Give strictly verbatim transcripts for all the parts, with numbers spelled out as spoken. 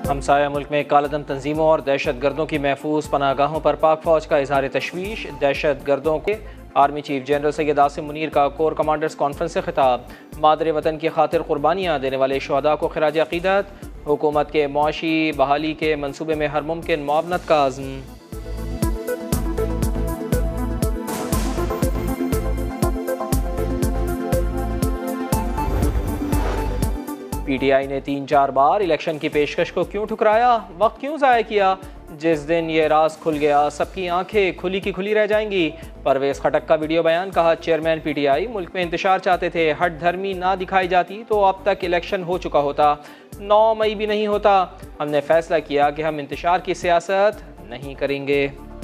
हमसाया मुल्क में कालादम तंजीमों और दहशत गर्दों की महफूज पनागाहों पर पाक फौज का इजहार तशवीश। दहशत गर्दों के army chief general Syed Asim Munir का कोर कमांडर्स कॉन्फ्रेंस से खिताब। मादरे वतन की खातिर कुर्बानियाँ देने वाले शहदा को खिराज अकीदत। हुकूमत के मुआशी बहाली के मनसूबे में हर मुमकिन मुआवनत का आज़म। पीटीआई ने तीन चार बार इलेक्शन की पेशकश को क्यों ठुकराया, वक्त क्यों ज़ाया किया। जिस दिन ये राज खुल गया सबकी आंखें खुली की खुली रह जाएंगी। परवेज़ खटक का वीडियो बयान। कहा, चेयरमैन पीटीआई मुल्क में इंतशार चाहते थे, हट धर्मी ना दिखाई जाती तो अब तक इलेक्शन हो चुका होता, नौ मई भी नहीं होता। हमने फैसला किया कि हम इंतशार की सियासत नहीं करेंगे।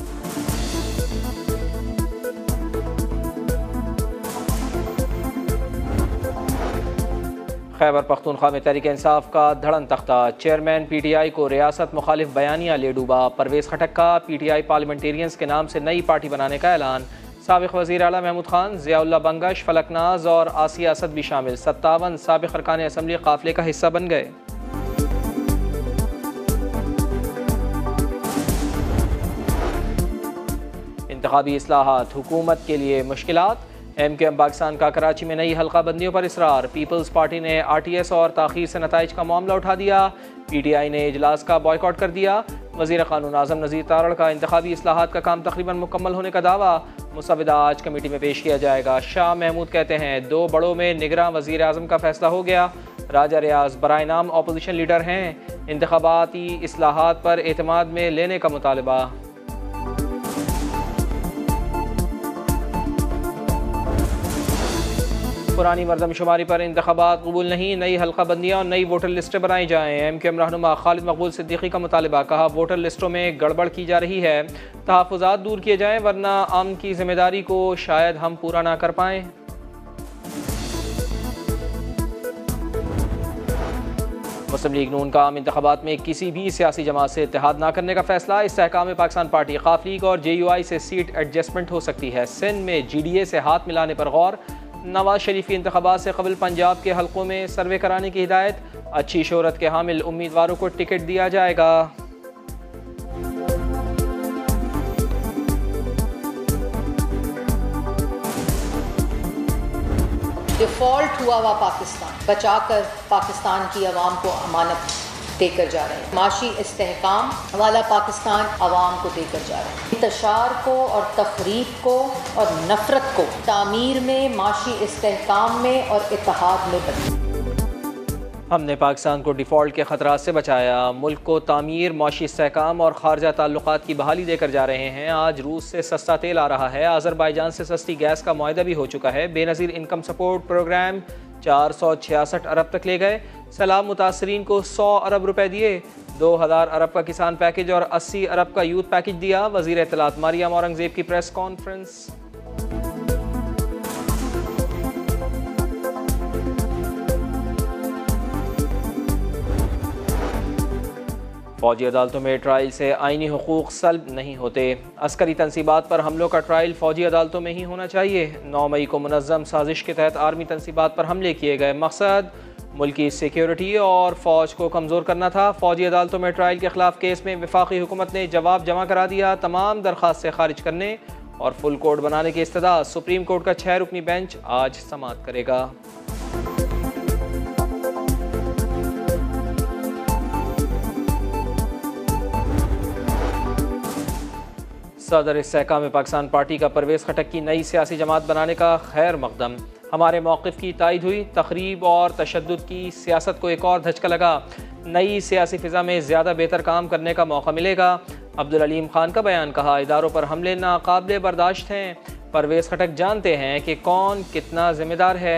खैबर पख्तूनख्वा में तहरीक इंसाफ का धड़न तख्ता। चेयरमैन पीटीआई को रियासत मुखालिफ बयानिया ले डूबा। परवेज़ खटक का पीटीआई पार्लियामेंटेरियंस के नाम से नई पार्टी बनाने का ऐलान। साबिक़ वज़ीर आला महमूद खान, ज़ियाउल्लाह बंगश, फलकनाज और आसिया असद भी शामिल। सत्तावन साबिक़ अरकान असम्बली काफ़िले का हिस्सा बन गए। इंतखाबी इस्लाहात हुकूमत के लिए मुश्किलात। एम के एम पाकिस्तान का कराची में नई हल्का बंदियों पर इसरार। पीपल्स पार्टी ने आर टी एस और ताख़ीर से नताइज का मामला उठा दिया। पी टी आई ने इजलास का बॉयकॉट कर दिया। वज़ीर क़ानून आज़म नज़ीर तारड़ का इंतखाबी इस्लाहात का काम तकरीबन मुकम्मल होने का दावा। मुसवदा आज कमेटी में पेश किया जाएगा। शाह महमूद कहते हैं, दो बड़ों में निगरां वज़ीर आज़म का फैसला हो गया। राजा रियाज बराए नाम अपोजिशन लीडर हैं। इंतखाबाती इस्लाहात पर एतमाद में लेने का मुतालबा। पुरानी मरदमशुमारी पर इंतखाबात कबूल नहीं, नई हल्का बंदियाँ और नई वोटर लिस्टें बनाई जाएँ। एम के एम रहनुमा खालिद मकबूल सिद्दीकी का मुतालबा। कहा, वोटर लिस्टों में गड़बड़ की जा रही है, तहफ़्फ़ुज़ात दूर किए जाएँ वरना आम की जिम्मेदारी को शायद हम पूरा ना कर पाएँ। मुस्लिम लीग नून का आम इंतखाबात में किसी भी सियासी जमात से इत्तेहाद ना करने का फैसला। इस्तेहकाम पाकिस्तान पार्टी ख़ाफ लीग और जे यू आई से सीट एडजस्टमेंट हो सकती है। सिंध में जी डी ए से हाथ मिलाने पर गौर। नवाज शरीफ की इंतखाबात से कबल पंजाब के हलकों में सर्वे कराने की हिदायत। अच्छी शोहरत के हामिल उम्मीदवारों को टिकट दिया जाएगा। डिफॉल्ट हुआ हुआ पाकिस्तान बचाकर पाकिस्तान की आवाम को अमानत देकर जा रहे हैं। माशी इस्तेहकाम वाला पाकिस्तान आवाम को देकर जा रहे हैं। इंतशार को और तफरीक को और नफरत को तामीर में, माशी इस्तेहकाम में और इत्तेहाद में बदलें। हमने पाकिस्तान को डिफ़ॉल्ट के ख़तरात से बचाया। मुल्क को तामीर, माशी इस्तेहकाम और खारजा ताल्लुकात की बहाली देकर जा रहे हैं। आज रूस से सस्ता तेल आ रहा है। आज़रबाईजान से सस्ती गैस का मुआहदा भी हो चुका है। बेनज़ीर इनकम सपोर्ट प्रोग्राम चार सौ छियासठ अरब तक ले गए। सैलाब मुतासरीन को सौ अरब रुपए दिए। दो हज़ार अरब का किसान पैकेज और अस्सी अरब का यूथ पैकेज दिया। वज़ीर इत्तलात मरियम औरंगज़ेब की प्रेस कॉन्फ्रेंस। फौजी अदालतों में ट्रायल से आईनी हुकूक सल्ब नहीं होते। अस्करी तनसीबात पर हमलों का ट्रायल फौजी अदालतों में ही होना चाहिए। नौ मई को मुनज़्ज़म साजिश के तहत आर्मी तनसीबात पर हमले किए गए। मकसद मुल्क की सिक्योरिटी और फ़ौज को कमज़ोर करना था। फौजी अदालतों में ट्रायल के ख़िलाफ़ केस में वफाकी हुकूमत ने जवाब जमा करा दिया। तमाम दरख्वास्त से खारिज करने और फुल कोर्ट बनाने की इस्तदा। सुप्रीम कोर्ट का छः रुकनी बेंच आज समाअत करेगा। सदर इस्तेहकाम पाकिस्तान पार्टी का परवेज़ खटक की नई सियासी जमात बनाने का खैर मकदम। हमारे मौक़िफ़ की तायद हुई। तखरीब और तशद्दुद की सियासत को एक और धचका लगा। नई सियासी फ़िज़ा में ज़्यादा बेहतर काम करने का मौका मिलेगा। अब्दुल अलीम खान का बयान। कहा, इदारों पर हमले नाकाबिले बर्दाश्त हैं। परवेज़ खटक जानते हैं कि कौन कितना ज़िम्मेदार है।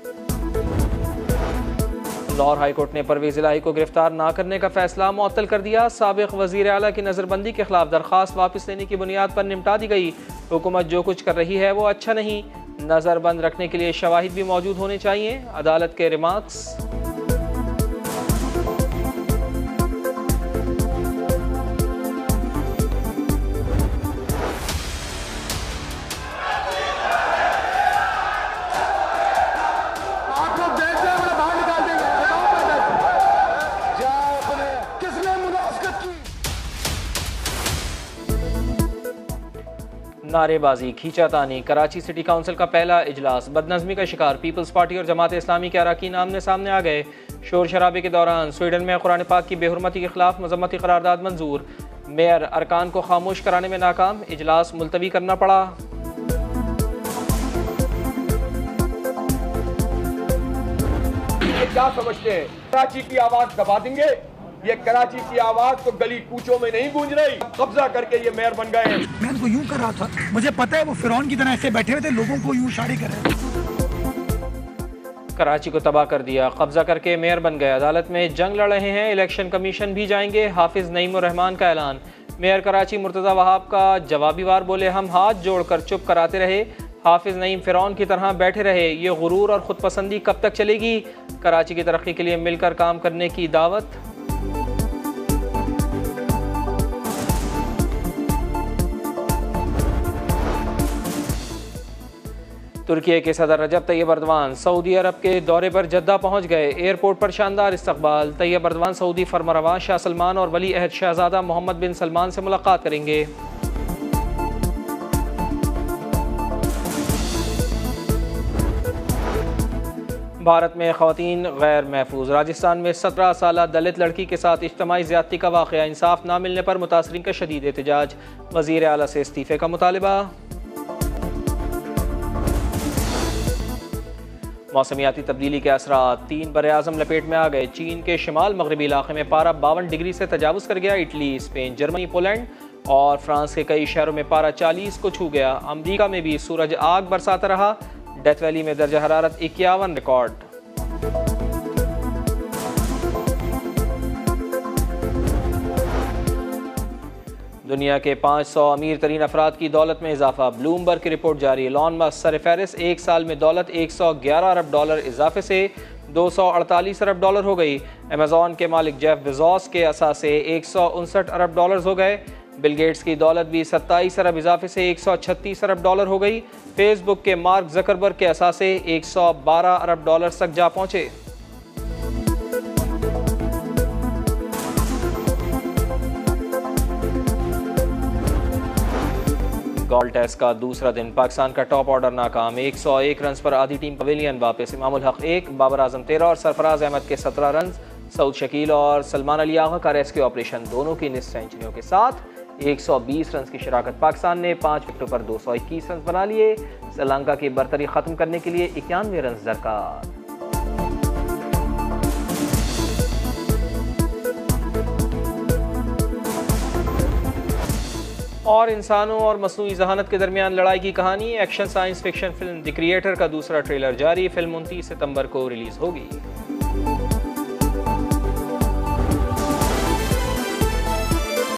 लाहौर हाई कोर्ट ने परवेज़ इलाही को गिरफ्तार ना करने का फैसला मुअत्तल कर दिया। साबिक़ वज़ीर आला की नज़रबंदी के खिलाफ दरख्वास्त वापस लेने की बुनियाद पर निपटा दी गई। हुकूमत जो कुछ कर रही है वो अच्छा नहीं। नज़रबंद रखने के लिए शवाहिद भी मौजूद होने चाहिए। अदालत के रिमार्क्स। किसने नारेबाजी, खींचातानी। कराची सिटी काउंसिल का पहला इजलास बदनज़मी का शिकार। पीपल्स पार्टी और जमात इस्लामी के अरकान आमने सामने आ गए। शोर शराबे के दौरान स्वीडन में कुरान पाक की बेहुरमती के खिलाफ मजम्मती करारदाद मंजूर। मेयर अरकान को खामोश कराने में नाकाम, इजलास मुलतवी करना पड़ा। ये क्या समझते हैं कराची की आवाज दबा देंगे? ये कराची की आवाज तो गली कूचों में नहीं गूंज रही, कब्जा करके ये मेयर बन गए। मैं उनको यूं कर रहा था, मुझे पता है वो फिरौन की तरह ऐसे बैठे हुए थे, लोगों को यूं इशारे कर रहे थे। कराची को तबाह कर दिया, कब्जा करके मेयर बन गए। अदालत में जंग लड़ रहे हैं, इलेक्शन कमीशन भी जाएंगे। हाफिज नईम उर रहमान का ऐलान। मेयर कराची मुर्तज़ा वहाब का जवाबी वार बोले, हम हाथ जोड़कर चुप कराते रहे। हाफिज नईम फिरौन की तरह बैठे रहे। ये गुरूर और ख़ुद पसंदी कब तक चलेगी? कराची की तरक्की के लिए मिलकर काम करने की दावत। तुर्की के सदर रजब तैयब अर्दवान सऊदी अरब के दौरे पर जद्दा पहुंच गए। एयरपोर्ट पर शानदार इस्तकबाल। तैयब अर्दवान सऊदी फरमारवा शाह सलमान और वली अहद शहजादा मोहम्मद बिन सलमान से मुलाकात करेंगे। भारत में ख़वातीन गैर महफूज। राजस्थान में सत्रह साल दलित लड़की के साथ इज्तमाई ज़्यादती का वाक़या। इंसाफ न मिलने पर मुतासरीन का शदीद एहतजाज। वज़ीर आला से इस्तीफ़े का मुतालबा। मौसमियाती तब्दीली के असरात। तीन बरे आज़म लपेट में आ गए। चीन के शिमाल मगरबी इलाके में पारा बावन डिग्री से तजावुज़ कर गया। इटली, स्पेन, जर्मनी, पोलैंड और फ्रांस के कई शहरों में पारा चालीस को छू गया। अमरीका में भी सूरज आग बरसाता रहा। डेथ वैली में दर्जा हरारत इक्यावन रिकॉर्ड। दुनिया के पाँच सौ अमीर तरीन अफराद की दौलत में इजाफा। ब्लूमबर्ग की रिपोर्ट जारी। एलन मस्क सरफहरिस्त। एक साल में दौलत एक सौ ग्यारह अरब डॉलर इजाफे से दो सौ अड़तालीस अरब डॉलर हो गई। अमेजॉन के मालिक जेफ बेजोस के असासे एक सौ उनसठ अरब डॉलर हो गए। बिल गेट्स की दौलत भी सत्ताईस अरब इजाफे से एक सौ छत्तीस अरब डॉलर हो गई। फेसबुक के मार्क जकरबर्ग के असासे एक सौ बारह अरब डॉलर तक जा पहुंचे। गोल्ड टेस्ट का दूसरा दिन। पाकिस्तान का टॉप ऑर्डर नाकाम। एक सौ एक रन पर आधी टीम पवेलियन वापस। इमामुल हक एक, बाबर आजम तेरह और सरफराज अहमद के सत्रह रन। सऊद शकील और सलमान अली आगा का रेस्क्यू ऑपरेशन। दोनों की निस्फ सेंचुरियों के साथ एक सौ बीस रन की शराकत। पाकिस्तान ने पाँच विकेटों पर दो सौ इक्कीस रन बना लिए। श्रीलंका की बरतरी खत्म करने के लिए इक्यानवे रन दरकार। और इंसानों और मसनूई जहानत के दरमियान लड़ाई की कहानी। Action science fiction film the creator का दूसरा ट्रेलर जारी। फिल्म उनतीस सितंबर को रिलीज होगी।